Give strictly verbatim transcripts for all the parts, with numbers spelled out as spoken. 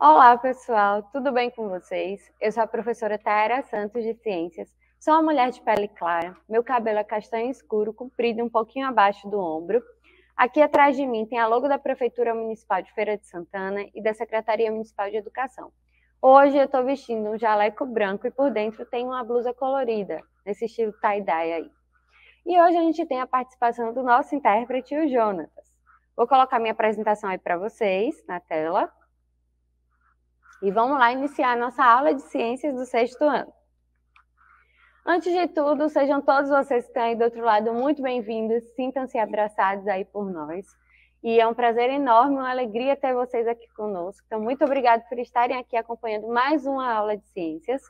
Olá, pessoal, tudo bem com vocês? Eu sou a professora Taera Santos de Ciências, sou uma mulher de pele clara, meu cabelo é castanho escuro, comprido um pouquinho abaixo do ombro. Aqui atrás de mim tem a logo da Prefeitura Municipal de Feira de Santana e da Secretaria Municipal de Educação. Hoje eu estou vestindo um jaleco branco e por dentro tem uma blusa colorida, nesse estilo tie-dye aí. E hoje a gente tem a participação do nosso intérprete, o Jonatas. Vou colocar minha apresentação aí para vocês na tela. E vamos lá iniciar a nossa aula de ciências do sexto ano. Antes de tudo, sejam todos vocês que estão aí do outro lado muito bem-vindos, sintam-se abraçados aí por nós. E é um prazer enorme, uma alegria ter vocês aqui conosco. Então, muito obrigada por estarem aqui acompanhando mais uma aula de ciências.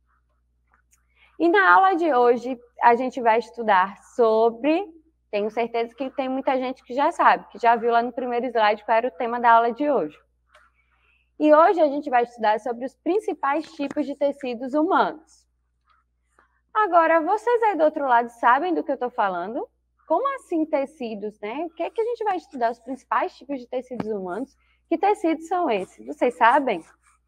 E na aula de hoje, a gente vai estudar sobre... Tenho certeza que tem muita gente que já sabe, que já viu lá no primeiro slide qual era o tema da aula de hoje. E hoje a gente vai estudar sobre os principais tipos de tecidos humanos. Agora, vocês aí do outro lado sabem do que eu estou falando? Como assim tecidos, né? O que é que a gente vai estudar os principais tipos de tecidos humanos? Que tecidos são esses? Vocês sabem?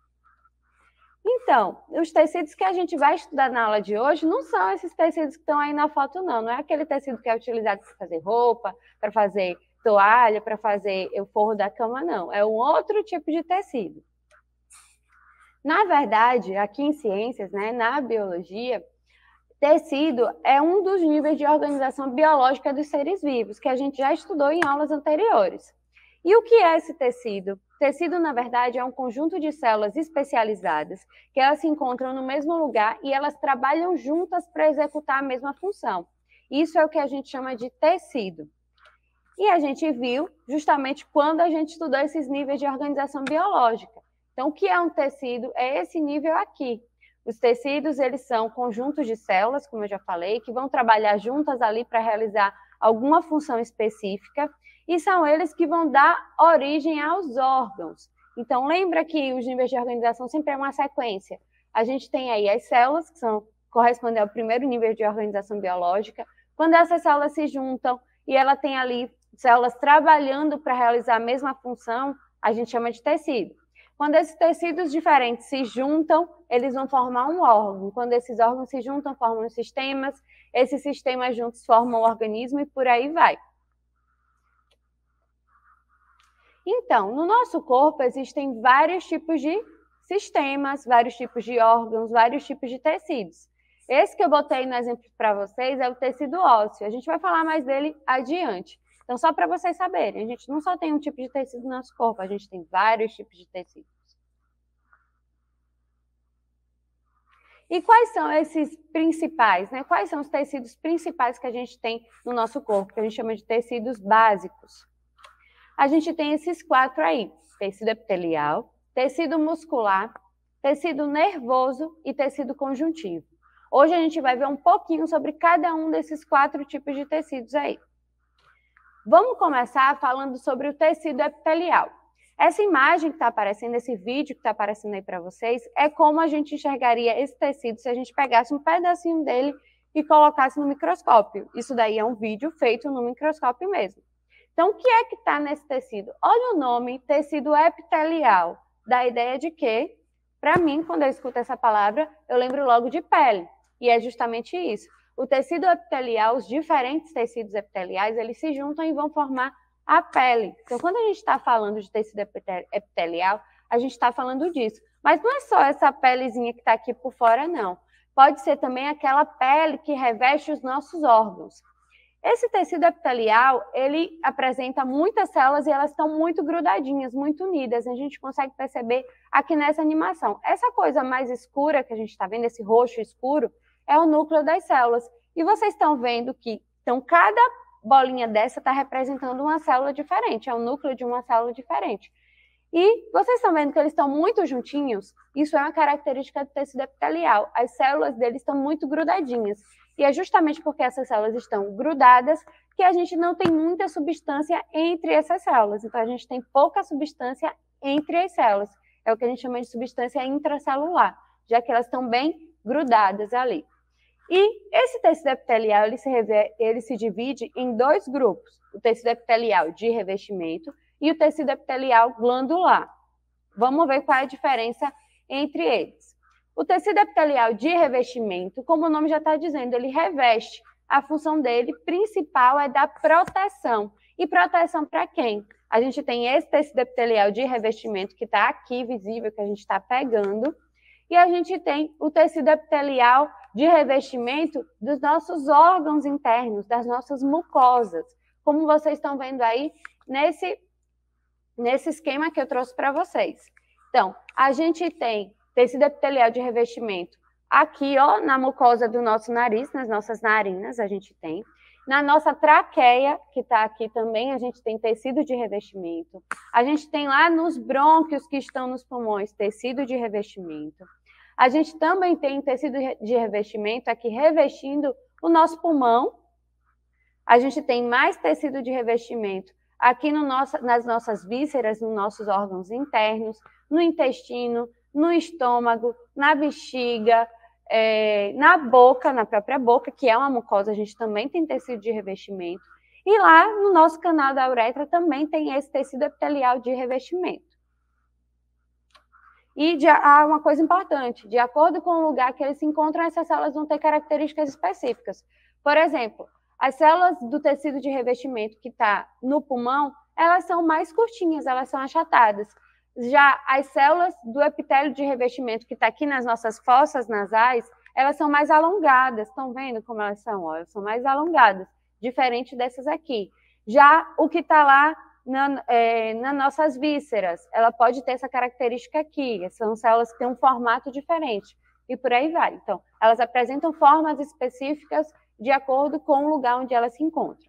Então, os tecidos que a gente vai estudar na aula de hoje não são esses tecidos que estão aí na foto, não. Não é aquele tecido que é utilizado para fazer roupa, para fazer toalha, para fazer o forro da cama, não. É um outro tipo de tecido. Na verdade, aqui em ciências, né, na biologia, tecido é um dos níveis de organização biológica dos seres vivos, que a gente já estudou em aulas anteriores. E o que é esse tecido? Tecido, na verdade, é um conjunto de células especializadas, que elas se encontram no mesmo lugar e elas trabalham juntas para executar a mesma função. Isso é o que a gente chama de tecido. E a gente viu justamente quando a gente estudou esses níveis de organização biológica. Então, o que é um tecido? É esse nível aqui. Os tecidos, eles são conjuntos de células, como eu já falei, que vão trabalhar juntas ali para realizar alguma função específica, e são eles que vão dar origem aos órgãos. Então, lembra que os níveis de organização sempre é uma sequência. A gente tem aí as células, que são, correspondem ao primeiro nível de organização biológica. Quando essas células se juntam e ela tem ali células trabalhando para realizar a mesma função, a gente chama de tecido. Quando esses tecidos diferentes se juntam, eles vão formar um órgão. Quando esses órgãos se juntam, formam sistemas. Esses sistemas juntos formam o organismo e por aí vai. Então, no nosso corpo existem vários tipos de sistemas, vários tipos de órgãos, vários tipos de tecidos. Esse que eu botei no exemplo para vocês é o tecido ósseo. A gente vai falar mais dele adiante. Então, só para vocês saberem, a gente não só tem um tipo de tecido no nosso corpo, a gente tem vários tipos de tecidos. E quais são esses principais, né? Quais são os tecidos principais que a gente tem no nosso corpo, que a gente chama de tecidos básicos? A gente tem esses quatro aí, tecido epitelial, tecido muscular, tecido nervoso e tecido conjuntivo. Hoje a gente vai ver um pouquinho sobre cada um desses quatro tipos de tecidos aí. Vamos começar falando sobre o tecido epitelial. Essa imagem que está aparecendo, esse vídeo que está aparecendo aí para vocês, é como a gente enxergaria esse tecido se a gente pegasse um pedacinho dele e colocasse no microscópio. Isso daí é um vídeo feito no microscópio mesmo. Então, o que é que está nesse tecido? Olha o nome, tecido epitelial. Dá a ideia de que, para mim, quando eu escuto essa palavra, eu lembro logo de pele. E é justamente isso. O tecido epitelial, os diferentes tecidos epiteliais, eles se juntam e vão formar a pele. Então, quando a gente está falando de tecido epitelial, a gente está falando disso. Mas não é só essa pelezinha que está aqui por fora, não. Pode ser também aquela pele que reveste os nossos órgãos. Esse tecido epitelial, ele apresenta muitas células e elas estão muito grudadinhas, muito unidas. A gente consegue perceber aqui nessa animação. Essa coisa mais escura que a gente está vendo, esse roxo escuro, é o núcleo das células. E vocês estão vendo que então, cada bolinha dessa está representando uma célula diferente, é o núcleo de uma célula diferente. E vocês estão vendo que eles estão muito juntinhos? Isso é uma característica do tecido epitelial. As células deles estão muito grudadinhas. E é justamente porque essas células estão grudadas que a gente não tem muita substância entre essas células. Então, a gente tem pouca substância entre as células. É o que a gente chama de substância intracelular, já que elas estão bem grudadas ali. E esse tecido epitelial, ele se, ele se divide em dois grupos. O tecido epitelial de revestimento e o tecido epitelial glandular. Vamos ver qual é a diferença entre eles. O tecido epitelial de revestimento, como o nome já está dizendo, ele reveste. A função dele principal é dar proteção. E proteção para quem? A gente tem esse tecido epitelial de revestimento que está aqui visível, que a gente está pegando, e a gente tem o tecido epitelial de revestimento dos nossos órgãos internos, das nossas mucosas, como vocês estão vendo aí nesse, nesse esquema que eu trouxe para vocês. Então, a gente tem tecido epitelial de revestimento aqui, ó, na mucosa do nosso nariz, nas nossas narinas, a gente tem. Na nossa traqueia, que está aqui também, a gente tem tecido de revestimento. A gente tem lá nos brônquios que estão nos pulmões, tecido de revestimento. A gente também tem tecido de revestimento aqui revestindo o nosso pulmão. A gente tem mais tecido de revestimento aqui no nosso, nas nossas vísceras, nos nossos órgãos internos, no intestino, no estômago, na bexiga, é, na boca, na própria boca, que é uma mucosa, a gente também tem tecido de revestimento. E lá no nosso canal da uretra também tem esse tecido epitelial de revestimento. E de, há uma coisa importante, de acordo com o lugar que eles se encontram, essas células vão ter características específicas. Por exemplo, as células do tecido de revestimento que está no pulmão, elas são mais curtinhas, elas são achatadas. Já as células do epitélio de revestimento que está aqui nas nossas fossas nasais, elas são mais alongadas. Estão vendo como elas são? Ó, elas são mais alongadas, diferente dessas aqui. Já o que está lá na, é, nas nossas vísceras, ela pode ter essa característica aqui. São células que têm um formato diferente. E por aí vai. Então, elas apresentam formas específicas de acordo com o lugar onde elas se encontram.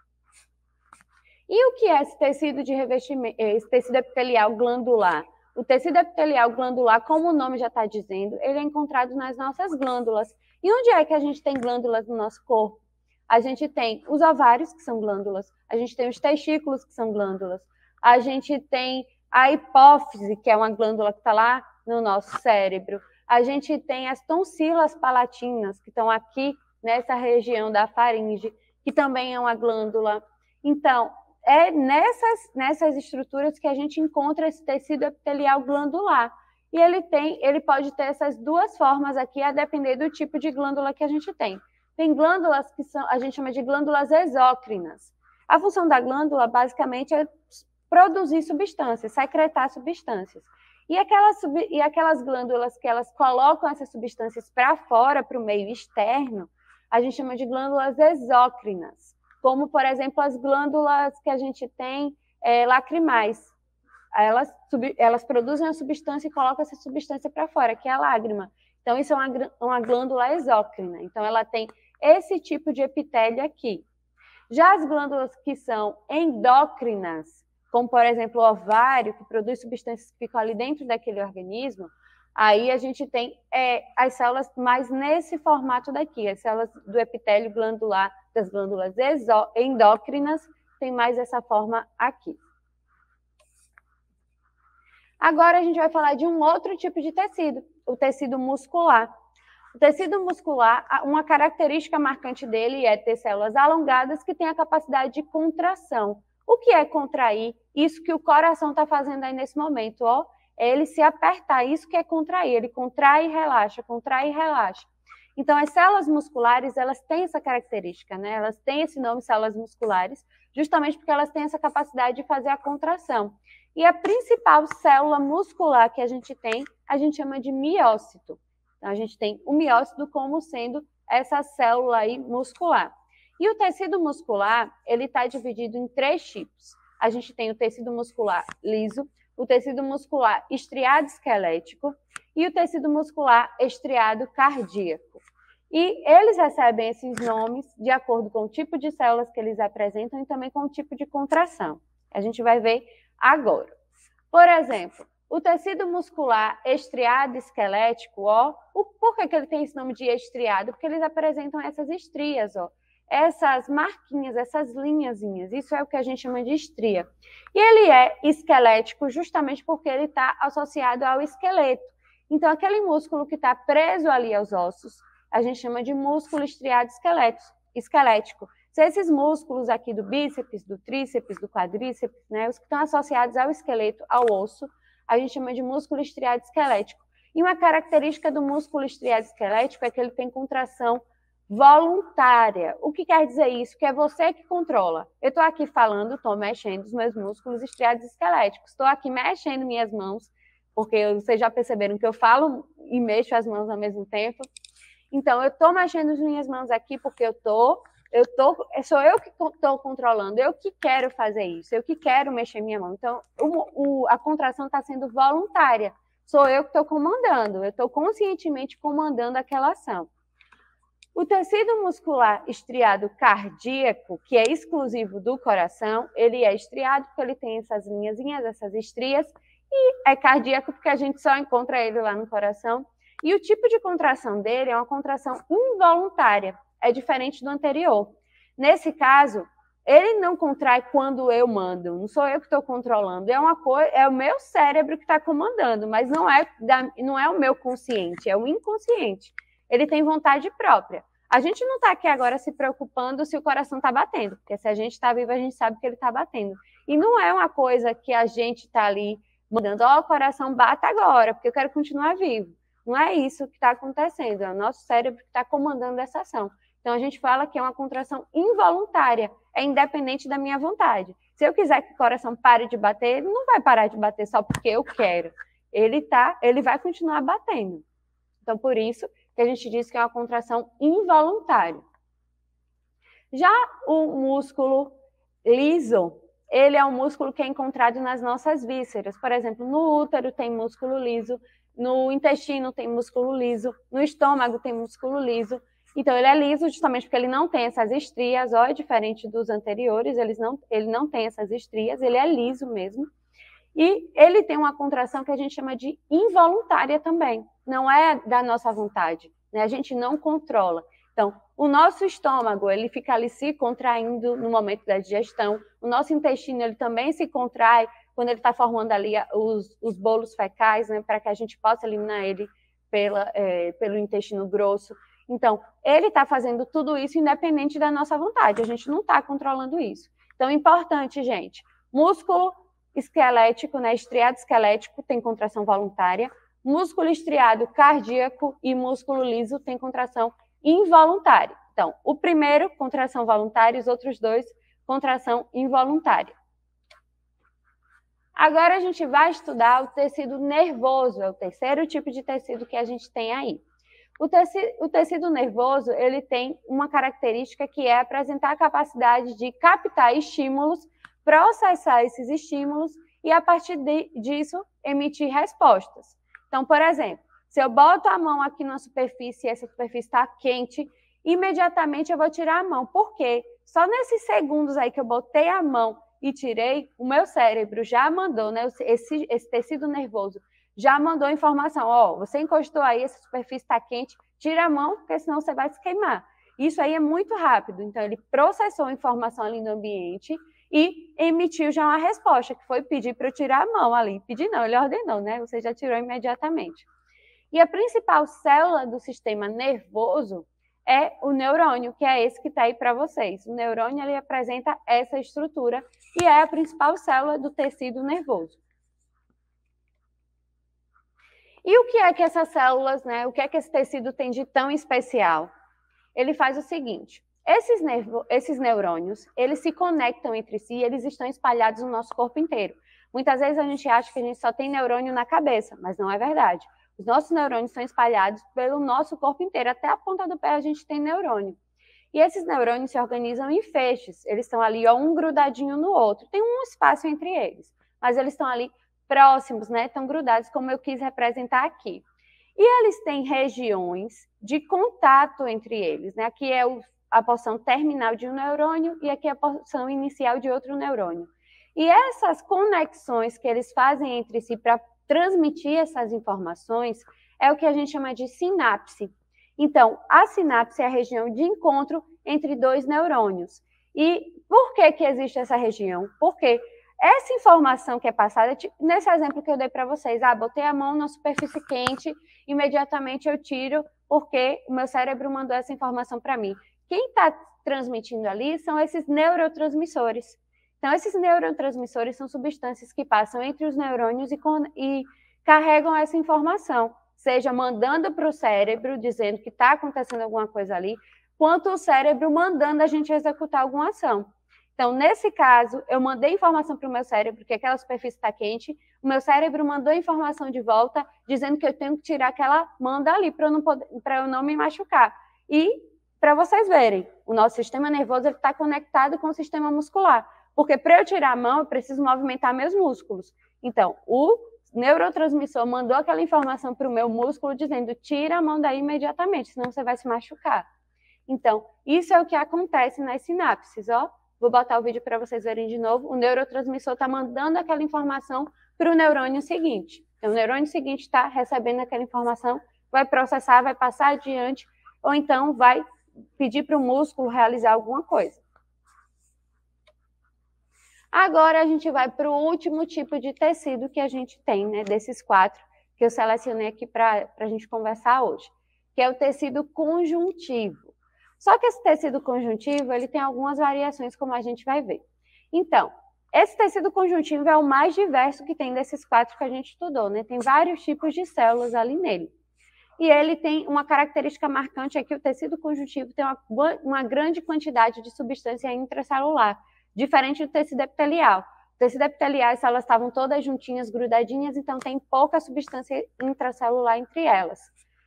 E o que é esse tecido de revestimento, esse tecido epitelial glandular? O tecido epitelial glandular, como o nome já está dizendo, ele é encontrado nas nossas glândulas. E onde é que a gente tem glândulas no nosso corpo? A gente tem os ovários, que são glândulas, a gente tem os testículos, que são glândulas, a gente tem a hipófise, que é uma glândula que está lá no nosso cérebro, a gente tem as tonsilas palatinas, que estão aqui nessa região da faringe, que também é uma glândula. Então, é nessas, nessas estruturas que a gente encontra esse tecido epitelial glandular. E ele, tem, ele pode ter essas duas formas aqui, a depender do tipo de glândula que a gente tem. Tem glândulas que são, a gente chama de glândulas exócrinas. A função da glândula, basicamente, é produzir substâncias, secretar substâncias. E aquelas, e aquelas glândulas que elas colocam essas substâncias para fora, para o meio externo, a gente chama de glândulas exócrinas. Como, por exemplo, as glândulas que a gente tem é, lacrimais. Elas, sub, elas produzem a substância e colocam essa substância para fora, que é a lágrima. Então, isso é uma, uma glândula exócrina. Então, ela tem esse tipo de epitélio aqui. Já as glândulas que são endócrinas, como, por exemplo, o ovário, que produz substâncias que ficam ali dentro daquele organismo, aí a gente tem é, as células mais nesse formato daqui, as células do epitélio glandular, das glândulas endócrinas, tem mais essa forma aqui. Agora a gente vai falar de um outro tipo de tecido, o tecido muscular. O tecido muscular, uma característica marcante dele é ter células alongadas que têm a capacidade de contração. O que é contrair? Isso que o coração está fazendo aí nesse momento, ó. É ele se apertar, isso que é contrair. Ele contrai e relaxa, contrai e relaxa. Então, as células musculares, elas têm essa característica, né? Elas têm esse nome, células musculares, justamente porque elas têm essa capacidade de fazer a contração. E a principal célula muscular que a gente tem, a gente chama de miócito. Então, a gente tem o miócito como sendo essa célula aí muscular. E o tecido muscular, ele está dividido em três tipos. A gente tem o tecido muscular liso, o tecido muscular estriado esquelético e o tecido muscular estriado cardíaco. E eles recebem esses nomes de acordo com o tipo de células que eles apresentam e também com o tipo de contração. A gente vai ver agora. Por exemplo, o tecido muscular estriado esquelético, ó, o, por que, que ele tem esse nome de estriado? Porque eles apresentam essas estrias, ó, essas marquinhas, essas linhazinhas. Isso é o que a gente chama de estria. E ele é esquelético justamente porque ele está associado ao esqueleto. Então, aquele músculo que está preso ali aos ossos, a gente chama de músculo estriado esquelético. São esses músculos aqui do bíceps, do tríceps, do quadríceps, né, os que estão associados ao esqueleto, ao osso, a gente chama de músculo estriado esquelético. E uma característica do músculo estriado esquelético é que ele tem contração voluntária. O que quer dizer isso? Que é você que controla. Eu estou aqui falando, estou mexendo os meus músculos estriados esqueléticos, estou aqui mexendo minhas mãos, porque vocês já perceberam que eu falo e mexo as mãos ao mesmo tempo. Então, eu estou mexendo as minhas mãos aqui porque eu estou, eu tô, sou eu que estou controlando, eu que quero fazer isso, eu que quero mexer minha mão. Então, o, o, a contração está sendo voluntária, sou eu que estou comandando, eu estou conscientemente comandando aquela ação. O tecido muscular estriado cardíaco, que é exclusivo do coração, ele é estriado porque ele tem essas linhazinhas, essas estrias, e é cardíaco porque a gente só encontra ele lá no coração. E o tipo de contração dele é uma contração involuntária, é diferente do anterior. Nesse caso, ele não contrai quando eu mando, não sou eu que estou controlando, é, uma coisa, é o meu cérebro que está comandando, mas não é, da, não é o meu consciente, é o inconsciente. Ele tem vontade própria. A gente não está aqui agora se preocupando se o coração está batendo, porque se a gente está vivo, a gente sabe que ele está batendo. E não é uma coisa que a gente está ali mandando, ó, oh, o coração bata agora, porque eu quero continuar vivo. Não é isso que está acontecendo, é o nosso cérebro que está comandando essa ação. Então, a gente fala que é uma contração involuntária, é independente da minha vontade. Se eu quiser que o coração pare de bater, ele não vai parar de bater só porque eu quero. Ele, tá, ele vai continuar batendo. Então, por isso que a gente diz que é uma contração involuntária. Já o músculo liso, ele é um músculo que é encontrado nas nossas vísceras. Por exemplo, no útero tem músculo liso, no intestino tem músculo liso, no estômago tem músculo liso. Então, ele é liso justamente porque ele não tem essas estrias, ó, é diferente dos anteriores, eles não, ele não tem essas estrias, ele é liso mesmo. E ele tem uma contração que a gente chama de involuntária também, não é da nossa vontade, né? A gente não controla. Então, o nosso estômago, ele fica ali se contraindo no momento da digestão, o nosso intestino, ele também se contrai quando ele está formando ali os, os bolos fecais, né, para que a gente possa eliminar ele pela, é, pelo intestino grosso. Então, ele está fazendo tudo isso independente da nossa vontade, a gente não está controlando isso. Então, importante, gente, músculo esquelético, né, estriado esquelético tem contração voluntária, músculo estriado cardíaco e músculo liso tem contração involuntária. Então, o primeiro, contração voluntária, os outros dois, contração involuntária. Agora a gente vai estudar o tecido nervoso, é o terceiro tipo de tecido que a gente tem aí. O tecido, o tecido nervoso, ele tem uma característica que é apresentar a capacidade de captar estímulos, processar esses estímulos e, a partir de, disso, emitir respostas. Então, por exemplo, se eu boto a mão aqui na superfície e essa superfície está quente, imediatamente eu vou tirar a mão. Por quê? Só nesses segundos aí que eu botei a mão e tirei, o meu cérebro já mandou, né, esse, esse tecido nervoso já mandou informação, ó, oh, você encostou aí, essa superfície está quente, tira a mão, porque senão você vai se queimar. Isso aí é muito rápido, então ele processou a informação ali no ambiente e emitiu já uma resposta, que foi pedir para eu tirar a mão ali. Pedir não, ele ordenou, né? Você já tirou imediatamente. E a principal célula do sistema nervoso é o neurônio, que é esse que está aí para vocês. O neurônio, ele apresenta essa estrutura e é a principal célula do tecido nervoso. E o que é que essas células, né, o que é que esse tecido tem de tão especial? Ele faz o seguinte, esses, nervo, esses neurônios, eles se conectam entre si e eles estão espalhados no nosso corpo inteiro. Muitas vezes a gente acha que a gente só tem neurônio na cabeça, mas não é verdade. Os nossos neurônios são espalhados pelo nosso corpo inteiro, até a ponta do pé a gente tem neurônio. E esses neurônios se organizam em feixes, eles estão ali, ó, um grudadinho no outro, tem um espaço entre eles, mas eles estão ali próximos, né, estão grudados, como eu quis representar aqui. E eles têm regiões de contato entre eles, né? Aqui é o, a porção terminal de um neurônio e aqui é a porção inicial de outro neurônio. E essas conexões que eles fazem entre si para transmitir essas informações é o que a gente chama de sinapse. Então, a sinapse é a região de encontro entre dois neurônios. E por que que existe essa região? Porque essa informação que é passada, nesse exemplo que eu dei para vocês, ah, botei a mão na superfície quente, imediatamente eu tiro, porque o meu cérebro mandou essa informação para mim. Quem está transmitindo ali são esses neurotransmissores. Então, esses neurotransmissores são substâncias que passam entre os neurônios e, con e carregam essa informação, seja mandando para o cérebro, dizendo que está acontecendo alguma coisa ali, quanto o cérebro mandando a gente executar alguma ação. Então, nesse caso, eu mandei informação para o meu cérebro que aquela superfície está quente, o meu cérebro mandou informação de volta, dizendo que eu tenho que tirar aquela manda ali para eu, não poder, para eu não me machucar. E, para vocês verem, o nosso sistema nervoso está conectado com o sistema muscular, porque para eu tirar a mão, eu preciso movimentar meus músculos. Então, o neurotransmissor mandou aquela informação para o meu músculo, dizendo, tira a mão daí imediatamente, senão você vai se machucar. Então, isso é o que acontece nas sinapses, ó. Vou botar o vídeo para vocês verem de novo. O neurotransmissor está mandando aquela informação para o neurônio seguinte. Então, o neurônio seguinte está recebendo aquela informação, vai processar, vai passar adiante, ou então vai pedir para o músculo realizar alguma coisa. Agora, a gente vai para o último tipo de tecido que a gente tem, né, desses quatro, que eu selecionei aqui para a gente conversar hoje, que é o tecido conjuntivo. Só que esse tecido conjuntivo, ele tem algumas variações, como a gente vai ver. Então, esse tecido conjuntivo é o mais diverso que tem desses quatro que a gente estudou, né? Tem vários tipos de células ali nele. E ele tem uma característica marcante, é que o tecido conjuntivo tem uma, uma grande quantidade de substância intracelular, diferente do tecido epitelial. O tecido epitelial, as células estavam todas juntinhas, grudadinhas, então tem pouca substância intracelular entre elas.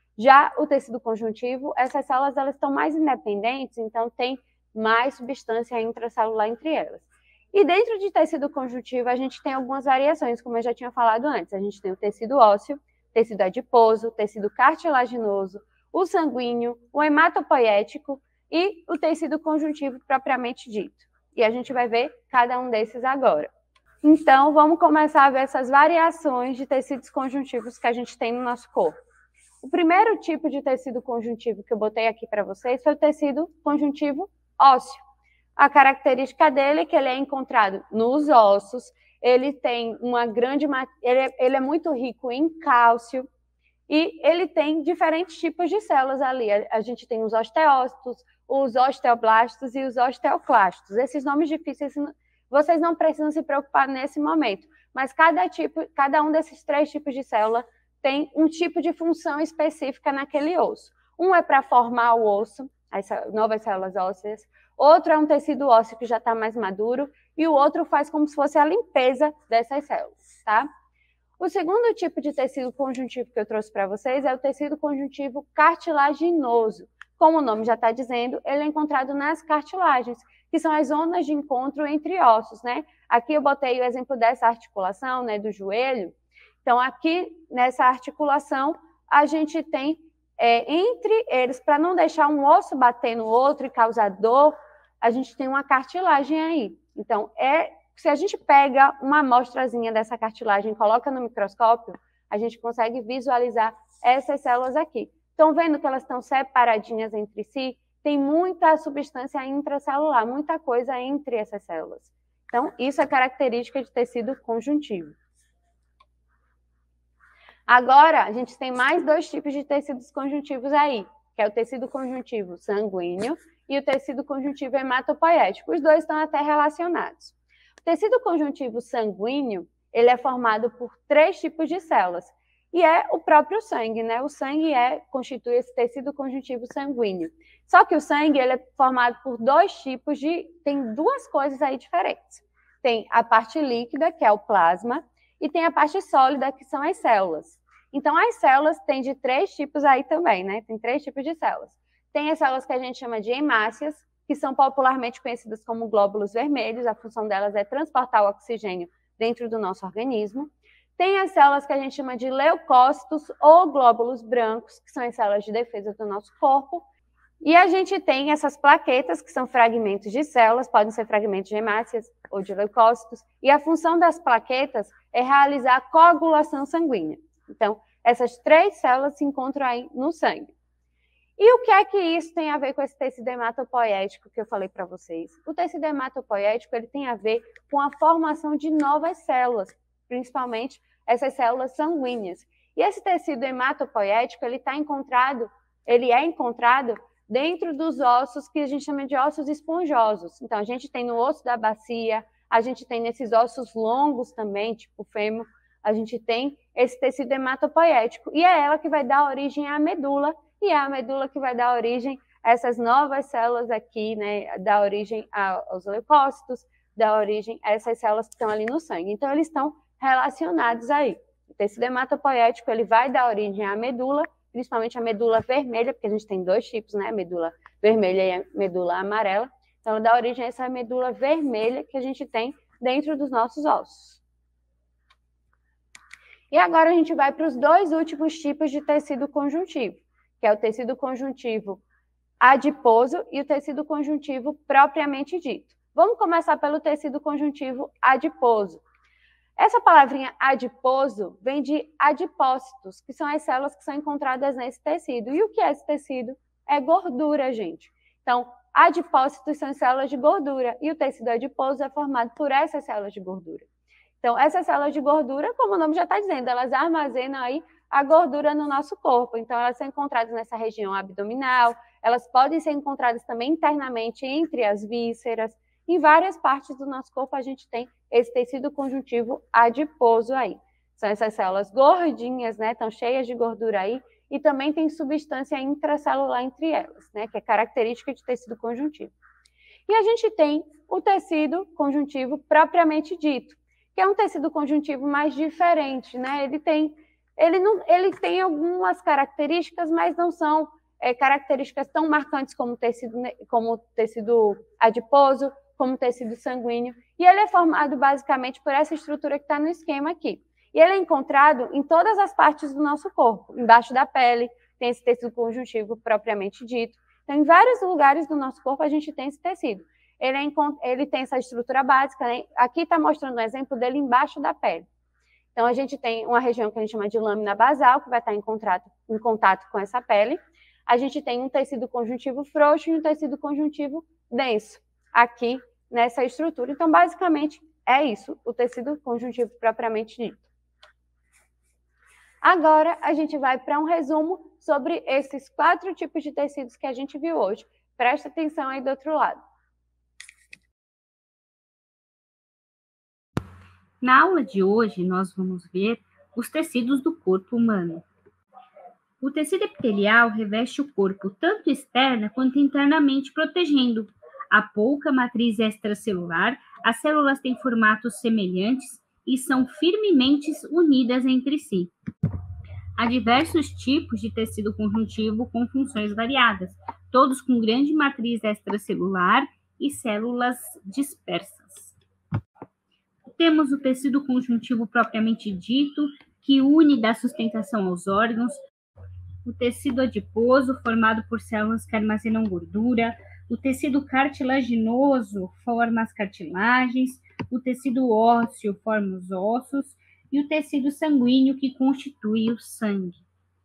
Já o tecido conjuntivo, essas células elas estão mais independentes, então tem mais substância intracelular entre elas. E dentro de tecido conjuntivo, a gente tem algumas variações, como eu já tinha falado antes. A gente tem o tecido ósseo, tecido adiposo, tecido cartilaginoso, o sanguíneo, o hematopoético e o tecido conjuntivo propriamente dito. E a gente vai ver cada um desses agora. Então, vamos começar a ver essas variações de tecidos conjuntivos que a gente tem no nosso corpo. O primeiro tipo de tecido conjuntivo que eu botei aqui para vocês foi o tecido conjuntivo ósseo. A característica dele é que ele é encontrado nos ossos, ele tem uma grande, ele é, ele é muito rico em cálcio e ele tem diferentes tipos de células ali. A, a gente tem os osteócitos, os osteoblastos e os osteoclastos. Esses nomes difíceis vocês não precisam se preocupar nesse momento, mas cada tipo, cada um desses três tipos de célula tem um tipo de função específica naquele osso. Um é para formar o osso, as novas células ósseas, outro é um tecido ósseo que já está mais maduro, e o outro faz como se fosse a limpeza dessas células, tá? O segundo tipo de tecido conjuntivo que eu trouxe para vocês é o tecido conjuntivo cartilaginoso. Como o nome já está dizendo, ele é encontrado nas cartilagens, que são as zonas de encontro entre ossos, né? Aqui eu botei o exemplo dessa articulação, né, do joelho. Então, aqui, nessa articulação, a gente tem, é, entre eles, para não deixar um osso bater no outro e causar dor, a gente tem uma cartilagem aí. Então, é, se a gente pega uma amostrazinha dessa cartilagem e coloca no microscópio, a gente consegue visualizar essas células aqui. Estão vendo que elas estão separadinhas entre si? Tem muita substância intracelular, muita coisa entre essas células. Então, isso é característica de tecido conjuntivo. Agora, a gente tem mais dois tipos de tecidos conjuntivos aí, que é o tecido conjuntivo sanguíneo e o tecido conjuntivo hematopoético. Os dois estão até relacionados. O tecido conjuntivo sanguíneo, ele é formado por três tipos de células, e é o próprio sangue, né? O sangue é, constitui esse tecido conjuntivo sanguíneo. Só que o sangue, ele é formado por dois tipos de... Tem duas coisas aí diferentes. Tem a parte líquida, que é o plasma, e tem a parte sólida, que são as células. Então, as células têm de três tipos aí também, né? Tem três tipos de células. Tem as células que a gente chama de hemácias, que são popularmente conhecidas como glóbulos vermelhos. A função delas é transportar o oxigênio dentro do nosso organismo. Tem as células que a gente chama de leucócitos ou glóbulos brancos, que são as células de defesa do nosso corpo. E a gente tem essas plaquetas, que são fragmentos de células, podem ser fragmentos de hemácias ou de leucócitos, e a função das plaquetas é realizar a coagulação sanguínea. Então, essas três células se encontram aí no sangue. E o que é que isso tem a ver com esse tecido hematopoético que eu falei para vocês? O tecido hematopoético, ele tem a ver com a formação de novas células, principalmente essas células sanguíneas. E esse tecido hematopoético, ele tá encontrado, ele é encontrado dentro dos ossos que a gente chama de ossos esponjosos. Então, a gente tem no osso da bacia, A gente tem nesses ossos longos também, tipo fêmur, a gente tem esse tecido hematopoético, e é ela que vai dar origem à medula, e é a medula que vai dar origem a essas novas células aqui, né, dá origem aos leucócitos, dá origem a essas células que estão ali no sangue. Então, eles estão relacionados aí. O tecido hematopoético, ele vai dar origem à medula, principalmente a medula vermelha, porque a gente tem dois tipos, né, a medula vermelha e a medula amarela. Então, dá origem a essa medula vermelha que a gente tem dentro dos nossos ossos. E agora a gente vai para os dois últimos tipos de tecido conjuntivo, que é o tecido conjuntivo adiposo e o tecido conjuntivo propriamente dito. Vamos começar pelo tecido conjuntivo adiposo. Essa palavrinha adiposo vem de adipócitos, que são as células que são encontradas nesse tecido. E o que é esse tecido? É gordura, gente. Então, adipócitos são células de gordura e o tecido adiposo é formado por essas células de gordura. Então, essas células de gordura, como o nome já está dizendo, elas armazenam aí a gordura no nosso corpo. Então, elas são encontradas nessa região abdominal, elas podem ser encontradas também internamente entre as vísceras. Em várias partes do nosso corpo, a gente tem esse tecido conjuntivo adiposo aí. São essas células gordinhas, né? Estão cheias de gordura aí. E também tem substância intracelular entre elas, né? Que é característica de tecido conjuntivo. E a gente tem o tecido conjuntivo propriamente dito, que é um tecido conjuntivo mais diferente, né? Ele tem, ele não, ele tem algumas características, mas não são é, características tão marcantes como o tecido, como tecido adiposo, como tecido sanguíneo. E ele é formado basicamente por essa estrutura que está no esquema aqui. E ele é encontrado em todas as partes do nosso corpo. Embaixo da pele tem esse tecido conjuntivo propriamente dito. Então, em vários lugares do nosso corpo a gente tem esse tecido. Ele, é, ele tem essa estrutura básica, né? Aqui está mostrando um exemplo dele embaixo da pele. Então, a gente tem uma região que a gente chama de lâmina basal, que vai estar em contato, em contato com essa pele. A gente tem um tecido conjuntivo frouxo e um tecido conjuntivo denso, aqui nessa estrutura. Então, basicamente, é isso, o tecido conjuntivo propriamente dito. Agora, a gente vai para um resumo sobre esses quatro tipos de tecidos que a gente viu hoje. Presta atenção aí do outro lado. Na aula de hoje, nós vamos ver os tecidos do corpo humano. O tecido epitelial reveste o corpo tanto externa quanto internamente, protegendo. A pouca matriz extracelular, as células têm formatos semelhantes e são firmemente unidas entre si. Há diversos tipos de tecido conjuntivo com funções variadas, todos com grande matriz extracelular e células dispersas. Temos o tecido conjuntivo propriamente dito, que une da sustentação aos órgãos, o tecido adiposo, formado por células que armazenam gordura, o tecido cartilaginoso forma as cartilagens, o tecido ósseo forma os ossos, e o tecido sanguíneo, que constitui o sangue.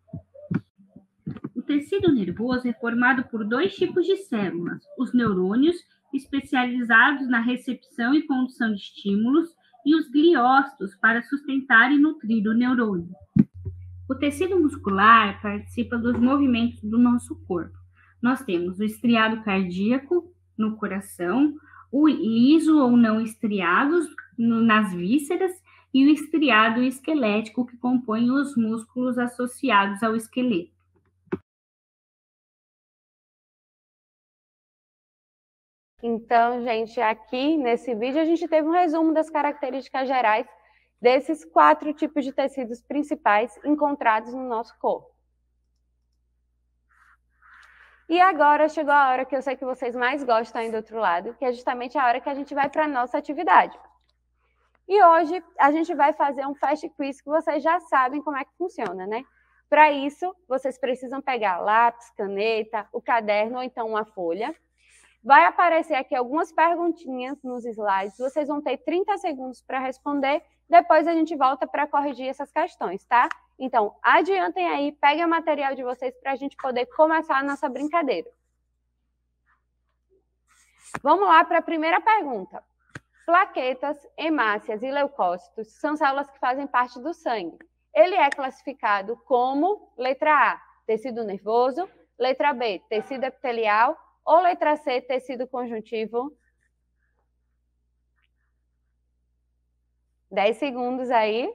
O tecido nervoso é formado por dois tipos de células, os neurônios, especializados na recepção e condução de estímulos, e os gliócitos, para sustentar e nutrir o neurônio. O tecido muscular participa dos movimentos do nosso corpo. Nós temos o estriado cardíaco no coração, o liso ou não estriados no, nas vísceras, e o estriado esquelético, que compõe os músculos associados ao esqueleto. Então, gente, aqui nesse vídeo a gente teve um resumo das características gerais desses quatro tipos de tecidos principais encontrados no nosso corpo. E agora chegou a hora que eu sei que vocês mais gostam aí do outro lado, que é justamente a hora que a gente vai para a nossa atividade. E hoje a gente vai fazer um fast quiz que vocês já sabem como é que funciona, né? Para isso, vocês precisam pegar lápis, caneta, o caderno ou então uma folha. Vai aparecer aqui algumas perguntinhas nos slides, vocês vão ter trinta segundos para responder, depois a gente volta para corrigir essas questões, tá? Então, adiantem aí, peguem o material de vocês para a gente poder começar a nossa brincadeira. Vamos lá para a primeira pergunta. Plaquetas, hemácias e leucócitos são células que fazem parte do sangue. Ele é classificado como, letra A, tecido nervoso, letra B, tecido epitelial, ou letra C, tecido conjuntivo? dez segundos aí.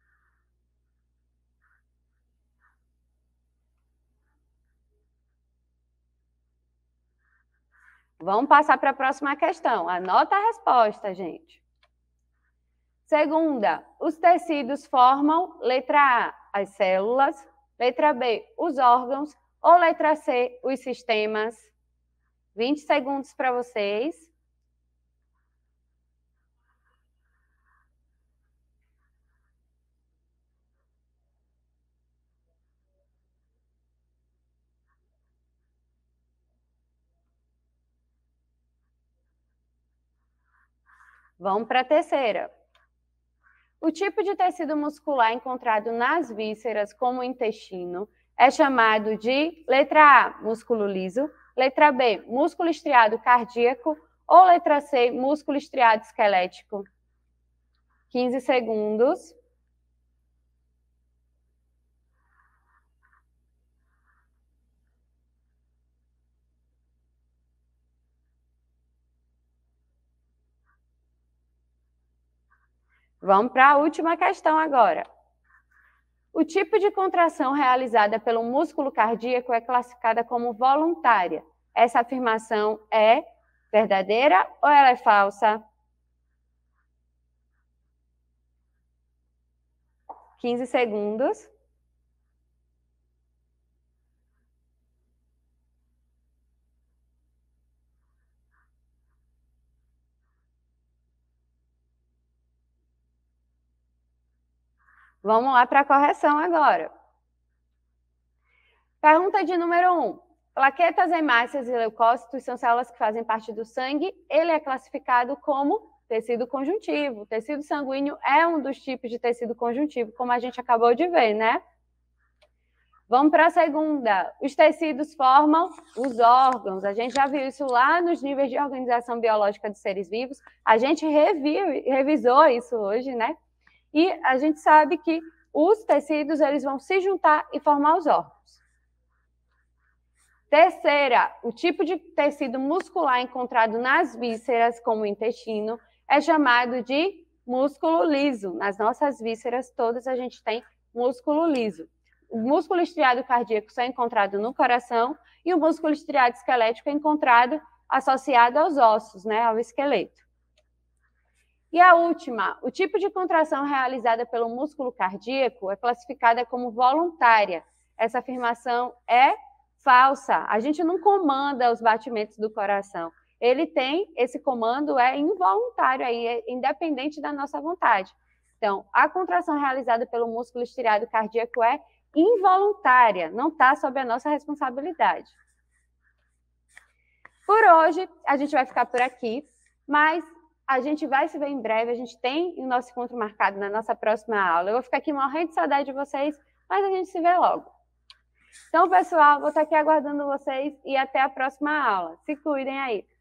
Vamos passar para a próxima questão. Anota a resposta, gente. Segunda, os tecidos formam, letra A, as células, letra B, os órgãos, ou letra C, os sistemas. vinte segundos para vocês. Vamos para a terceira. O tipo de tecido muscular encontrado nas vísceras, como o intestino, é chamado de letra A, músculo liso, letra B, músculo estriado cardíaco, ou letra C, músculo estriado esquelético. quinze segundos. Vamos para a última questão agora. O tipo de contração realizada pelo músculo cardíaco é classificada como voluntária. Essa afirmação é verdadeira ou ela é falsa? quinze segundos. Vamos lá para a correção agora. Pergunta de número um. Plaquetas, hemácias e leucócitos são células que fazem parte do sangue. Ele é classificado como tecido conjuntivo. O tecido sanguíneo é um dos tipos de tecido conjuntivo, como a gente acabou de ver, né? Vamos para a segunda. Os tecidos formam os órgãos. A gente já viu isso lá nos níveis de organização biológica dos seres vivos. A gente reviu, revisou isso hoje, né? E a gente sabe que os tecidos eles vão se juntar e formar os órgãos. Terceira, o tipo de tecido muscular encontrado nas vísceras, como o intestino, é chamado de músculo liso. Nas nossas vísceras todas a gente tem músculo liso. O músculo estriado cardíaco só é encontrado no coração e o músculo estriado esquelético é encontrado associado aos ossos, né, ao esqueleto. E a última, o tipo de contração realizada pelo músculo cardíaco é classificada como voluntária. Essa afirmação é falsa. A gente não comanda os batimentos do coração. Ele tem, esse comando é involuntário, aí, é independente da nossa vontade. Então, a contração realizada pelo músculo estriado cardíaco é involuntária, não está sob a nossa responsabilidade. Por hoje, a gente vai ficar por aqui, mas a gente vai se ver em breve, a gente tem o nosso encontro marcado na nossa próxima aula. Eu vou ficar aqui morrendo de saudade de vocês, mas a gente se vê logo. Então, pessoal, vou estar aqui aguardando vocês e até a próxima aula. Se cuidem aí.